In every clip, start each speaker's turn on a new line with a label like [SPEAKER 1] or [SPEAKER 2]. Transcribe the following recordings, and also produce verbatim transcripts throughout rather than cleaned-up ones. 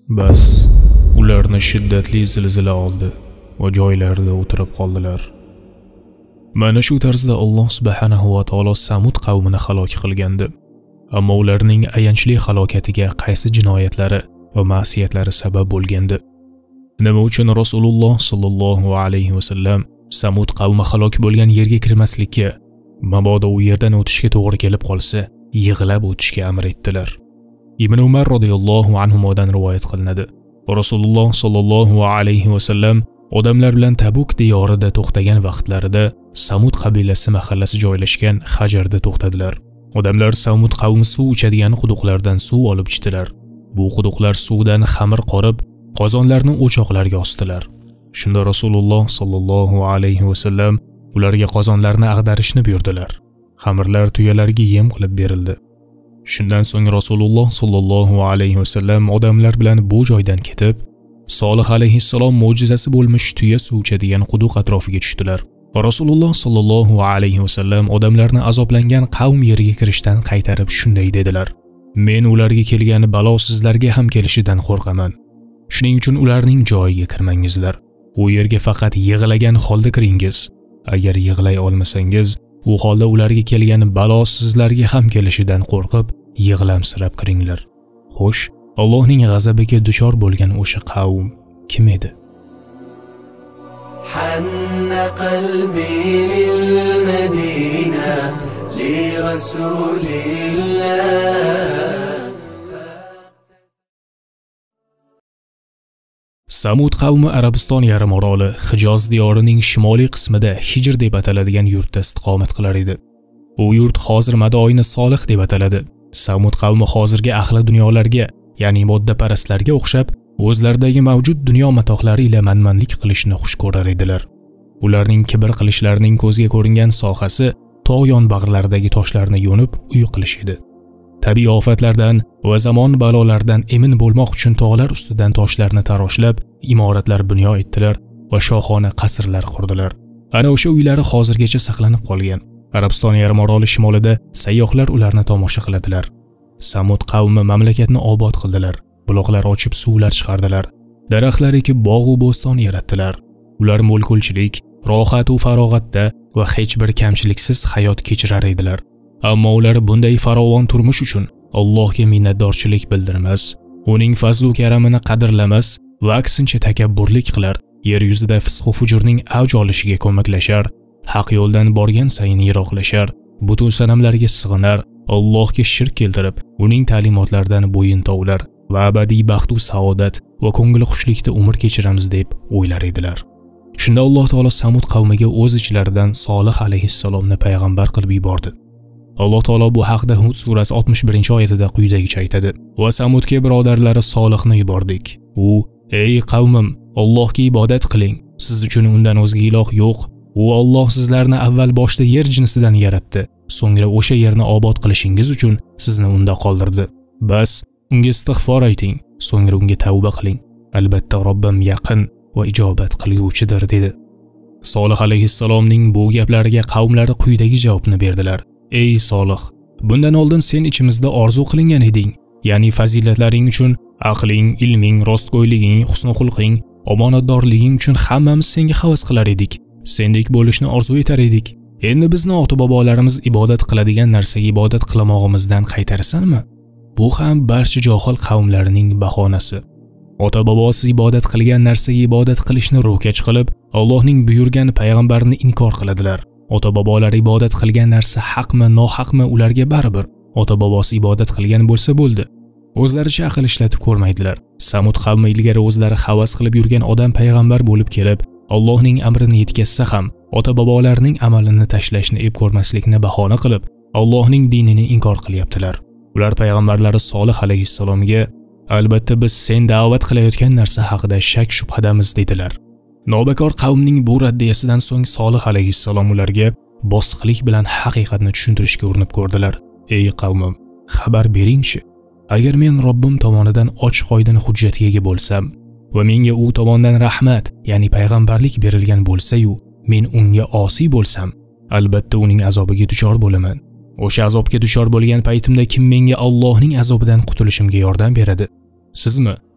[SPEAKER 1] Bas, ularni shiddatli zilzila oldi va joylarida o'tirib qoldilar. Mana shu tarzda Alloh subhanahu va taolo Samud qavmini halok qilgandi. Ammo ularning ayanchli halokatiga qaysi jinoyatlari va ma'siyatlari sabab bo'lgandi? Nima uchun Rasululloh sallallohu alayhi va sallam Samud qavmi halok bo'lgan yerga kirmaslikka, mabodo u yerdan o'tishga to'g'ri kelib qolsa, yig'lab o'tishga amr etdilar. Ibn Umar radhiyallohu anhudan rivoyat qilinadi. Rasululloh sallallohu alayhi va sallam odamlar bilan Tabuk diyorida to'xtagan vaqtlarida Samud qabilasi mahallasi joylashgan Hajarda to'xtadilar. Odamlar Samud qavmi suv ichadigan quduqlardan suv olib ichdilar. Bu quduqlar suvdan xamir qorib, qozonlarni o'choqlarga osdilar. Shunda Rasululloh sallallohu alayhi va sallam ularga qozonlarni ag'darishni buyurdilar. Xamirlar tuyalarga yem qilib berildi. Shundan so'ng Rasululloh sallallohu alayhi va sallam odamlar bilan bu joydan ketib, Solih alayhissalom mo'jizasi bo'lmish tuya suv ichadigan quduq atrofiga tushdilar. Rasululloh sallallohu alayhi va sallam odamlarni azoblangan qavm yeriga kirishdan qaytarib shunday dedilar: Men ularga kelgan balo sizlarga ham kelishidan qo'rqaman. Shuning uchun ularning joyiga kirmangizlar. U yerga faqat yig'lagan holda kiringiz. Agar yig'lay olmasangiz, u holda ularga kelgan balo sizlarga ham kelishidan qo'rqib, yig'lamsirab kiringlar. Xo'sh, Allohning g'azabiga duchor bo'lgan o'sha qavm kim edi?
[SPEAKER 2] حن قلبي للمدينة لرسول الله.
[SPEAKER 1] Samud qavmi Arabiston yarimoroli Hijoz diyorining shimoliy qismida Hijr deb ataladigan yurtda istiqomat qilar edi. U yurt hozir Madoini Solih deb ataladi. Samud qavmi hozirgi ahli dunyolarga, ya'ni moddaparastlarga o'xshab, o'zlaridagi mavjud dunyo matohlari ila manmanlik qilishni xush ko'rar edilar. Ularning kibr qilishlarining ko'zga ko'ringan sohasi tog' yonbag'irlaridagi toshlarni yo'nib uy qilish edi. Tabiiy ofatlardan va zamon balolaridan emin bo'lmoq uchun tog'lar ustidan toshlarni taroshlab, imoratlar bunyo etdilar va shohona qasrlar qurdilar. Ana o'sha uylari hozirgacha saqlanib qolgan. Arabiston yarimoroli shimolida sayyohlar ularni tomosha qiladilar. Samud qavmi mamlakatni obod qildilar. Buloqlar ochib suvlar chiqardilar. Daraxtlar ekib bog' va bo'ston yaratdilar. Ular mulkulchilik, rohat va farog'atda va hech bir kamchiliksiz hayot kechirar edilar. Ammo ular bunday farovon turmush uchun Allohga minnatdorchilik bildirmas, uning fazl va karamini qadrlamas va aksincha takabburlik qilar, yer yuzida fisq va fujurning avj olishiga ko'maklashar, haq yo'ldan borgan sayin yiroqlashar, butun sanamlarga sig'inar, Allohga shirk keltirib, uning ta'limotlaridan bo'yin tovlar va abadiy baxt va saodat va ko'ngil xushlikda umr kechiramiz deb o'ylar edilar. Shunda Alloh taolo Samud qavmiga o'z ichlaridan Solih alayhissalomni payg'ambar qilib yubordi. Alloh taolo bu haqda Hud surasi oltmish birinchi oyatida quyidagicha aytadi: "Va Samudga birodarlari Solihni yubordik. U: Ey qavmim, Allohga ibodat qiling. Siz uchun undan o'zga iloh yo'q. U Alloh sizlarni avval boshda yer jinsidan yaratdi. So'ngra o'sha yerni obod qilishingiz uchun sizni unda qoldirdi. Bas, unga istig'for ayting, so'ngra unga tavba qiling. Albatta Robbim yaqin va ijobat qilguvchidir" dedi. Solih alayhissalomning bu gaplariga qavmlari quyidagi javobni berdilar: Ey Solih, bundan oldin sen ichimizda orzu qilingan eding, ya'ni fazilatlaring uchun, aqling, ilming, rostgo'yliging, husn xulqing, omonatdorliging uchun hammamiz senga havas qilar edik. Sendek bo'lishni orzu etar edik. Endi bizni ota-bobolarimiz ibodat qiladigan narsaga ibodat qilmog'imizdan qaytarasanmi? Bu ham barcha johil qavmlarining bahonasi. Ota-bobosiz ibodat qilgan narsaga ibodat qilishni ro'kach qilib, Allohning buyurgan payg'ambarini inkor qiladilar. Ota-bobolar ibodat qilgan narsa haqmi, nohaqmi ularga baribir. Ota-bobosi ibodat qilgan bo'lsa bo'ldi. O'zlaricha aql ishlatib ko'rmaydilar. Samud qavmi ilgari o'zlari havas qilib yurgan odam payg'ambar bo'lib kelib, Allohning amrini yetkazsa ham, ota-bobolarining amalini tashlashni ep ko'rmaslikni bahona qilib, Allohning dinini inkor qilyaptilar. Ular payg'ambarlari Solih alayhissalomga: "Albatta biz sen da'vat qilayotgan narsa haqida shak shubhadamiz" dedilar. Nobakor qavmning bu raddiyasidan so'ng Solih alayhissalom ularga bosiqlik bilan haqiqatni tushuntirishga urinib ko'rdilar. Ey qavmim, xabar beringchi, agar men Robbim tomonidan ochiq oydin hujjatga ega bo'lsam va menga u tomonidan rahmat, ya'ni payg'ambarlik berilgan bo'lsa-yu, men unga osiy bo'lsam, albatta uning azobiga duchor bo'laman. O'sha azobga duchor bo'lgan paytimda kim menga Allohning azobidan qutulishimga yordam beradi? Sizmi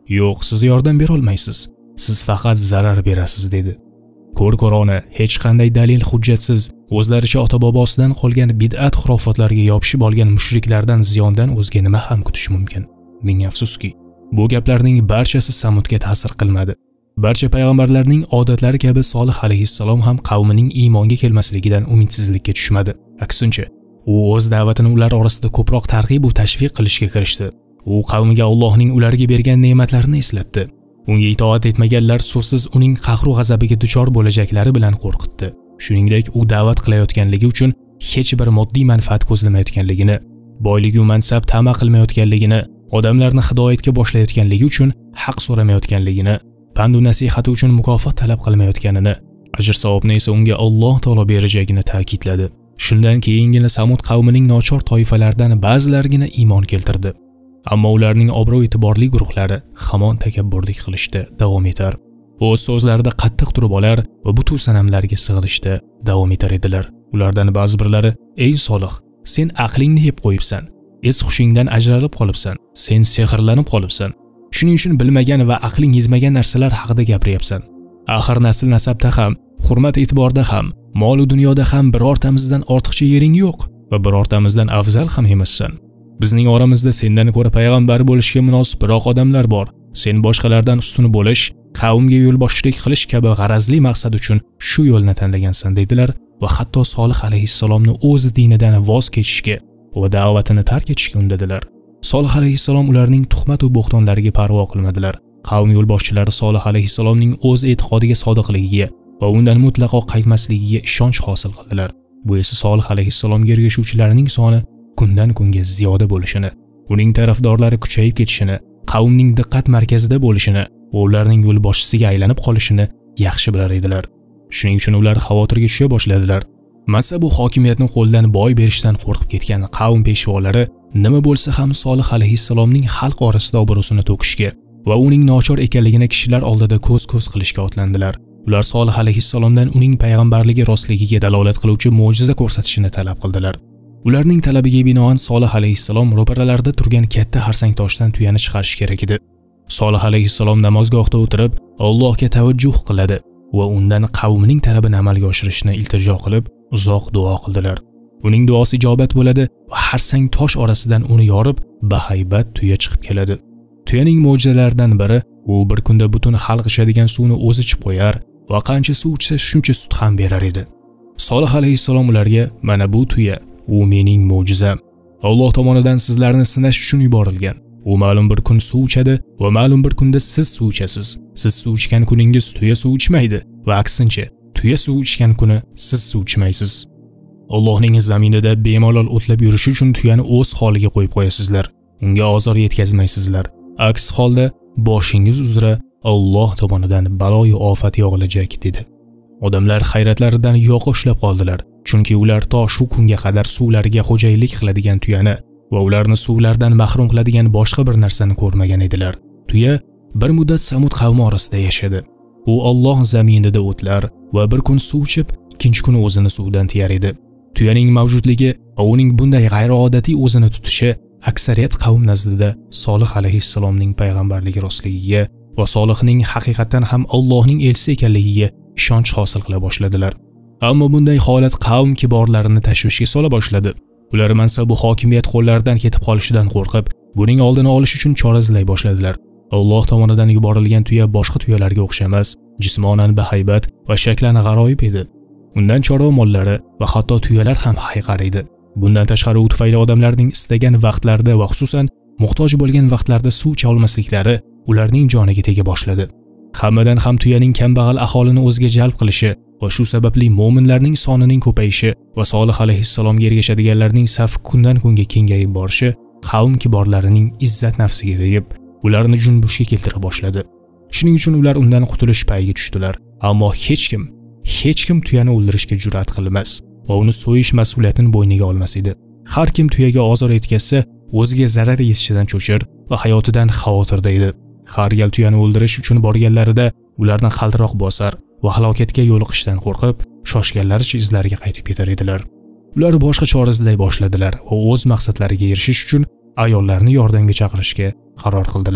[SPEAKER 1] Yo'q, siz yordam bera olmaysiz. Siz faqat zarar berasiz dedi. Ko'r-ko'rona, hech qanday dalil hujjatsiz, o'zlaricha ota-bobosidan qolgan bid'at xurofotlarga yopishib olgan mushriklardan ziyondan o'zga nima ham kutish mumkin? Ming afsuski, bu gaplarning barchasi Samudga ta'sir qilmadi. Barcha payg'ambarlarning odatlari kabi Solih alayhissalom ham qavmining iymonga kelmasligidan umidsizlikka tushmadi. Aksincha, u o'z da'vatini ular orasida ko'proq targ'ib va tashviq qilishga kirishdi. U qavmiga Allohning ularga bergan ne'matlarini eslatdi. Unga itoat etmaganlar so'zsiz uning qahru g'azabiga duchor bo'lajaklari bilan qo'rqitdi. Shuningdek, u da'vat qilayotganligi uchun hech bir moddiy manfaat ko'zlamayotganligini, boylik va mansab ta'ma qilmayotganligini, odamlarni hidoyatga boshlayotganligi uchun haq so'ramayotganligini, pand va nasihati uchun mukofot talab qilmayotganini, ajr savobni esa unga Alloh taolo berajagini ta'kidladi. Shundan keyingina Samud qavmining nochor toifalaridan ba'zilargina iymon keltirdi. Ammo ularning obro' e'tiborli guruhlari hamon takabburlik qilishda davom etar. O'z so'zlarida qattiq turib olar va butu sanamlarga sig'inishda davom etar edilar. Ulardan ba'zi birlari: "Ey Solih, sen aqlingni yeb qo'yibsan, es hushingdan ajralib qolibsan, sen sehrlanib qolibsan. Shuning uchun bilmagan va aqling yetmagan narsalar haqida gapiryapsan. Axir nasl nasabda ham, hurmat e'tiborda ham, mol va dunyoda ham birortamizdan ortiqcha yering yo'q va birortamizdan afzal ham emassan. Bizning oramizda sendan ko'ra payg'ambar bo'lishga munosibroq odamlar bor. Sen boshqalardan ustun bo'lish, qavmga yo'lboshchilik qilish kabi g'arazli maqsad uchun shu yo'lni tanlagansan" dedilar va hatto Solih alayhissalomni o'z dinidan voz kechishga va da'vatini tark etishga undadilar. Solih alayhissalom ularning tuhmat va bo'xtonlariga parvo qilmadilar. Qavm yo'lboshchilari Solih alayhissalomning o'z e'tiqodiga sodiqligiga va undan mutlaqo qaytmasligiga ishonch hosil qildilar. Bu esa Solih alayhissalomga ergashuvchilarning soni kundan kunga ziyoda bo'lishini, uning tarafdorlari kuchayib ketishini, qavmning diqqat markazida bo'lishini va ularning yo'lboshchisiga aylanib qolishini yaxshi bilar edilar. Shuning uchun ular xavotirga tusha boshladilar. Mansab va hokimiyatni qo'ldan boy berishdan qo'rqib ketgan qavm peshvolari nima bo'lsa ham Solih alayhissalomning xalq orasida obro'sini to'kishga va uning nochor ekanligini kishilar oldida ko'z-ko'z qilishga otlandilar. Ular Solih alayhissalomdan uning payg'ambarligi rostligiga dalolat qiluvchi mo'jiza ko'rsatishini talab qildilar. Ularning talabiga binoan Solih alayhissalom ro'paralarida turgan katta harsang toshdan tuyani chiqarish kerak edi. Solih alayhissalom namozgohda o'tirib Allohga tavajjuh qiladi va undan qavmining talabini amalga oshirishni iltijo qilib uzoq duo qildilar. Uning duosi ijobat bo'ladi va harsang tosh orasidan uni yorib bahaybat tuya chiqib keladi. Tuyaning mo'jizalaridan biri, u bir kunda butun xalq ichadigan suvni o'zi ichib qo'yar va qancha suv ichsa shuncha sut ham berar edi. Solih alayhissalom ularga: "Mana bu tuya, u mening mo'jizam. Alloh tomonidan sizlarni sinash uchun yuborilgan. U ma'lum bir kun suv ichadi va ma'lum bir kunda siz suv ichasiz. Siz suv ichgan kuningiz tuya suv ichmaydi va aksincha, tuya suv ichgan kuni siz suv ichmaysiz. Allohning zaminida bemalol o'tlab yurish uchun tuyani o'z holiga qo'yib qo'yasizlar. Unga ozor yetkazmaysizlar. Aks holda boshingiz uzra Alloh tomonidan balo va ofat yog'ilajak" dedi. Odamlar hayratlaridan yoqa ushlab qoldilar. Chunki ular to shu kunga qadar suvlarga xo'jaylik qiladigan tuyani va ularni suvlardan mahrum qiladigan boshqa bir narsani ko'rmagan edilar. Tuya bir muddat Samud qavmi orasida yashadi. U Alloh zaminida o'tlar va bir kun suv ichib, ikkinchi kuni o'zini suvdan tiyar edi. Tuyaning mavjudligi va uning bunday g'ayriodatiy o'zini tutishi aksariyat qavm nazdida Solih alayhissalomning payg'ambarligi rostligiga va Solihning haqiqatan ham Allohning elchisi ekanligiga ishonch hosil qila boshladilar. Ammo bunday holat qavm kiborlarini tashvishga sola boshladi. Ular mansab va hokimiyat qo'llaridan ketib qolishidan qo'rqib, buning oldini olish uchun chora izlay boshladilar. Alloh tomonidan yuborilgan tuya boshqa tuyalarga o'xshamas, jismonan bahaybat va shaklan g'aroyib edi. Undan chorva mollari va hatto tuyalar ham hayiqar edi. Bundan tashqari u tufayli odamlarning istagan vaqtlarda va xususan muhtoj bo'lgan vaqtlarda suv icha olmasliklari ularning joniga tega boshladi. Hammadan ham tuyaning kambag'al aholini o'ziga jalb qilishi va shu sababli mo'minlarning sonining ko'payishi va Solih alayhissalomga ergashadiganlarning safi kundan kunga kengayib borishi qavm kiborlarining izzat nafsiga tegib, ularni junbushga keltira boshladi. Shuning uchun ular undan qutulish payiga tushdilar. Ammo hech kim, hech kim tuyani o'ldirishga jur'at qilmas va uni so'yish mas'uliyatini bo'yniga olmas edi. Har kim tuyaga ozor yetkazsa, o'ziga zarar yetishidan cho'chir va hayotidan xavotirda edi. Har gal tuyani o'ldirish uchun borganlarida ularni qaldiroq bosar va halokatga yo'liqishdan qo'rqib, shoshganlaricha izlariga qaytib ketar edilar. Ular boshqa chora izlay boshladilar va o'z maqsadlariga erishish uchun ayollarni yordamga chaqirishga qaror qildilar.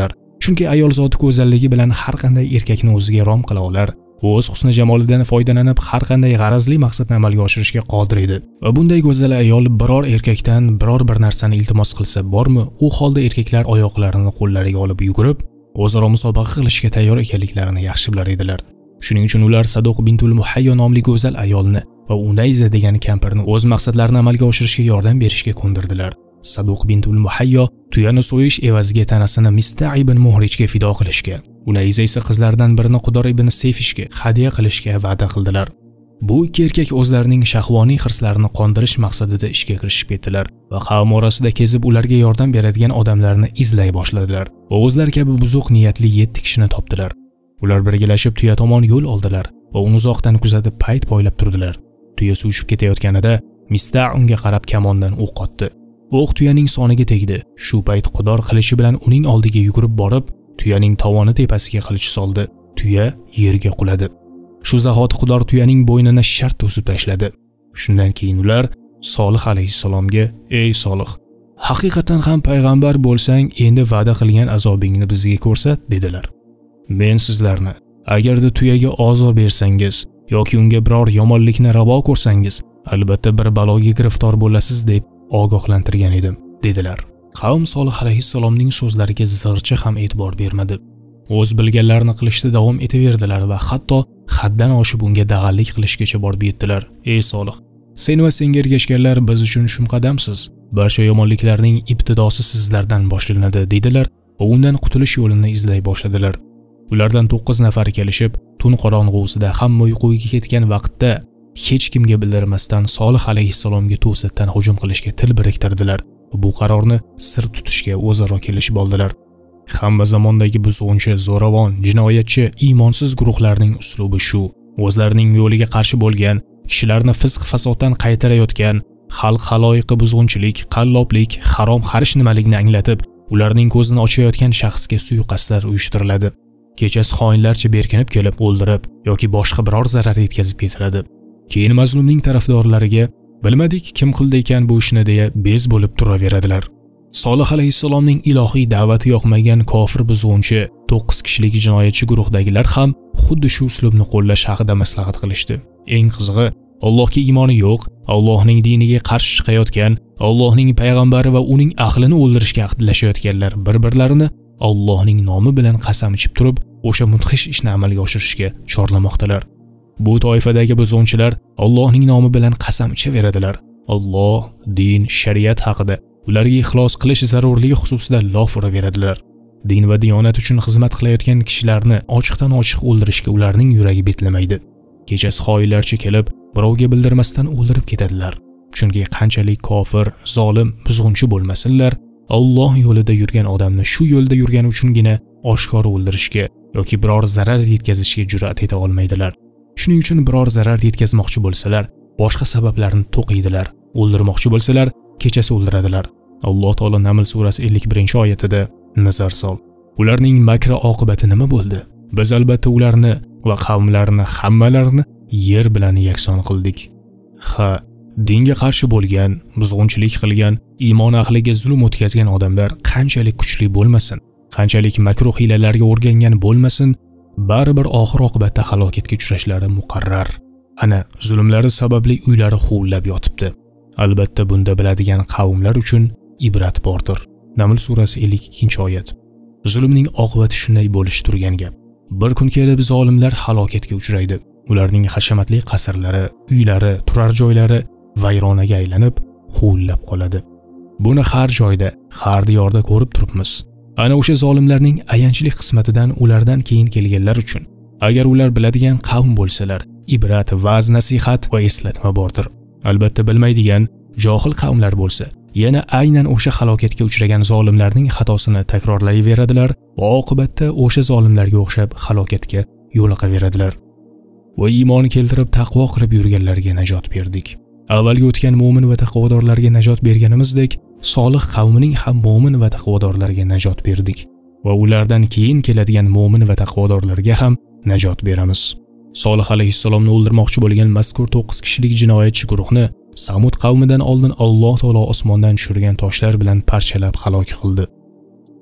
[SPEAKER 1] Chunki ayol zoti go'zalligi bilan har qanday erkakni o'ziga rom qila olar. U o'z husni jamolidan foydalanib har qanday g'arazli maqsadni amalga oshirishga qodir edi. Va bunday go'zal ayol biror erkakdan biror bir narsani iltimos qilsa bormi, u holda erkaklar oyoqlarini qo'llariga olib yugurib, o'zaro musobaqa qilishga tayyor ekanliklarini yaxshi bilar edilar. Shuning uchun ular Saduq bintul Muhayyo nomli go'zal ayolni va Unayza degan kampirni o'z maqsadlarini amalga oshirishga yordam berishga ko'ndirdilar. Saduq bintul Muhayyo tuyani so'yish evaziga tanasini Mista' ibn Muhrijga fido qilishga, Unayza esa qizlardan birini Qudor ibn Sayfishga hadya qilishga va'da qildilar. Bu ikki erkak o'zlarining shahvoniy hirslarini qondirish maqsadida ishga kirishib ketdilar va qavm orasida kezib ularga yordam beradigan odamlarni izlay boshladilar. Va o'zlari kabi buzuq niyatli yetti kishini topdilar. Ular birgalashib tuya tomon yo'l oldilar va uni uzoqdan kuzatib payt poylab turdilar. Tuya suvishib ketayotganida Mista' unga qarab kamondan o'q otdi. O'q tuyaning soniga tegdi. Shu payt Qudor qilichi bilan uning oldiga yugurib borib, tuyaning tovoni tepasiga qilich soldi. Tuya yerga quladi. Shu zahoti Qudor tuyaning bo'ynini shart to'sib tashladi. Shundan keyin ular Solih alayhisalomga: "Ey Solih, haqiqatan ham payg'ambar bo'lsang, endi va'da qilgan azobingni bizga ko'rsat", dedilar. "Men sizlarni agarda tuyaga ozor bersangiz yoki unga biror yomonlikni ravo ko'rsangiz, albatta bir baloga giriftor bo'lasiz deb ogohlantirgan edim", dedilar. Qavm Solih alayhisalomning so'zlariga zig'ircha ham e'tibor bermadi. O'z bilganlarini qilishda davom etaverdilar va hatto haddan oshib unga dag'allik qilishgacha borib yetdilar. "Ey Solih, sen va senga ergashganlar biz uchun shumqadamsiz. Barcha yomonliklarning ibtidosi sizlardan boshlanadi", dedilar va undan qutulish yo'lini izlay boshladilar. Ulardan to'qqiz nafari kelishib, tun qorong'usida hamma uyquga ketgan vaqtda hech kimga bildirmasdan Solih alayhisalomga to'satdan hujum qilishga til biriktirdilar. Bu qarorni sir tutishga o'zaro kelishib oldilar. Hamma zamondagi buzg'unchi, zo'ravon, jinoyatchi, iymonsiz guruhlarning uslubi shu. O'zlarining yo'liga qarshi bo'lgan, kishilarni fisq fasoddan qaytarayotgan, xalq xaloyiqi buzg'unchilik, qalloblik, harom xarish nimaligini anglatib, ularning ko'zini ochayotgan shaxsga suiqasdlar uyushtiriladi. Kechasi xoinlarcha berkinib kelib o'ldirib yoki boshqa biror zarar yetkazib ketiladi. Keyin mazlumning tarafdorlariga "Bilmadik kim qildi ekan bu ishni" deya bez bo'lib turaveradilar. Solih alayhisalomning ilohiy da'vati yoqmagan kofir buzg'unchi to'qqiz kishilik jinoyatchi guruhdagilar ham xuddi shu uslubni qo'llash haqida maslahat qilishdi. Eng qizig'i, Allohga iymoni yo'q, Allohning diniga qarshi chiqayotgan, Allohning payg'ambari va uning ahlini o'ldirishga ahdlashayotganlar bir-birlarini Allohning nomi bilan qasam ichib turib, o'sha mudhish ishni amalga oshirishga chorlamoqdalar. Bu toifadagi buzg'unchilar Allohning nomi bilan qasam ichaveradilar. Alloh, din, shariat haqida ularga ixlos qilish zarurligi xususida lof uraveradilar. Din va diyonat uchun xizmat qilayotgan kishilarni ochiqdan ochiq o'ldirishga ularning yuragi betlamaydi. Kechasi xoinlarcha kelib, birovga bildirmasdan o'ldirib ketadilar. Chunki qanchalik kofir, zolim, buzg'unchi bo'lmasinlar, Alloh yo'lida yurgan odamni shu yo'lda yurgani uchungina oshkor o'ldirishga yoki biror zarar yetkazishga jur'at eta olmaydilar. Shuning uchun biror zarar yetkazmoqchi bo'lsalar, boshqa sabablarni to'qiydilar. O'ldirmoqchi bo'lsalar, kechasi o'ldiradilar. Alloh taolo Naml surasi ellik birinchi oyatida nazar sol. Ularning makri oqibati nima bo'ldi? Biz albatta ularni va qavmlarini hammalarini yer bilan yakson qildik. Ha, dinga qarshi bo'lgan, buzg'unchilik qilgan, iymon ahliga zulm o'tkazgan odamlar qanchalik kuchli bo'lmasin, qanchalik makruh hilalarga o'rgangan bo'lmasin, baribir oxir oqibatda halokatga uchrashlari muqarrar. Ana, zulmlari sababli uylari huvillab yotibdi. Albatta bunda biladigan qavmlar uchun ibrat bordir. Naml surasi ellik ikkinchi oyat. Zulmning oqibati shunday bo'lish turgan gap. Bir kun kelib zolimlar halokatga uchraydi. Ularning hashamatli qasrlari, uylari, turar joylari vayronaga aylanib, huvillab qoladi. Buni har joyda, har diyorda ko'rib turibmiz. Ana o'sha zolimlarning ayanchli qismatidan ulardan keyin kelganlar uchun, agar ular biladigan qavm bo'lsalar, ibrat, va'z, nasihat va eslatma bordir. Albatta bilmaydigan johil qavmlar bo'lsa, yana aynan o'sha halokatga uchragan zolimlarning xatosini takrorlayveradilar va oqibatda o'sha zolimlarga o'xshab halokatga yo'liqaveradilar. Va iymon keltirib taqvo qilib yurganlarga najot berdik. Avvalgi o'tgan mu'min va taqvodorlarga najot berganimizdek, Solih qavmining ham mu'min va taqvodorlarga najot berdik va ulardan keyin keladigan mu'min va taqvodorlarga ham najot beramiz. Solih alayhissalomni o'ldirmoqchi bo'lgan mazkur to'qqiz kishilik jinoyatchi guruhni Samud qavmidan oldin Alloh taolo osmondan tushirgan toshlar bilan parchalab halok qildi.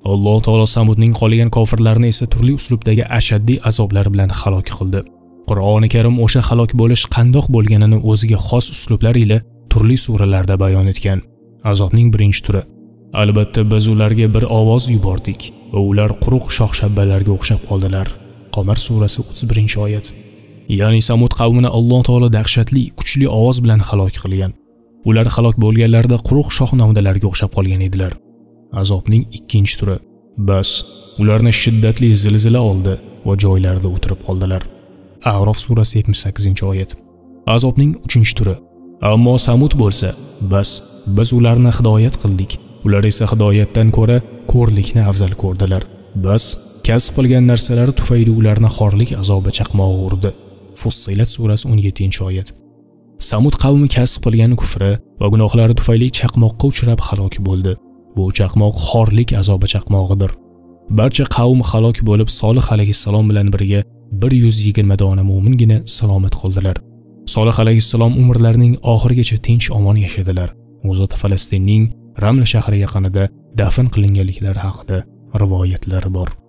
[SPEAKER 1] Alloh taolo Samudning qolgan kofirlarini esa turli uslubdagi ashaddiy azoblar bilan halok qildi. Qur'oni Karim o'sha halok bo'lish qandoq bo'lganini o'ziga xos uslublar ila turli suralarda bayon etgan. Azobning birinchi turi: albatta biz ularga bir ovoz yubordik va ular quruq shox-shabbalarga o'xshab qoldilar. Qamar surasi o'ttiz birinchi oyat. Ya'ni Samud qavmini Alloh taolo dahshatli, kuchli ovoz bilan halok qilgan. Ular halok bo'lganlarida quruq shox novdalarga o'xshab qolgan edilar. Azobning ikkinchi turi: bas, ularni shiddatli zilzila oldi va joylarida o'tirib qoldilar. A'rof surasi yetmish sakkizinchi oyat. Azobning uchinchi turi: ammo Samud bo'lsa, bas, biz ularni hidoyat qildik. Ular esa hidoyatdan ko'ra ko'rlikni afzal ko'rdilar. Bas, kasb qilgan narsalari tufayli ularni xorlik azobi chaqmog'i urdi. Fussilat surasi o'n yettinchi oyat. Samud qavmi kasb qilgan kufri va gunohlari tufayli chaqmoqqa uchrab halok bo'ldi. Bu chaqmoq xorlik azobi chaqmog'idir. Barcha qavm halok bo'lib, Solih alayhissalom bilan birga bir yuz yigirma dona mu'mingina salomat qoldilar. Solih alayhissalom umrlarining oxirigacha tinch omon yashadilar. O'zot Falastinning Ramla shahri yaqinida dafn qilinganliklari haqida rivoyatlar bor.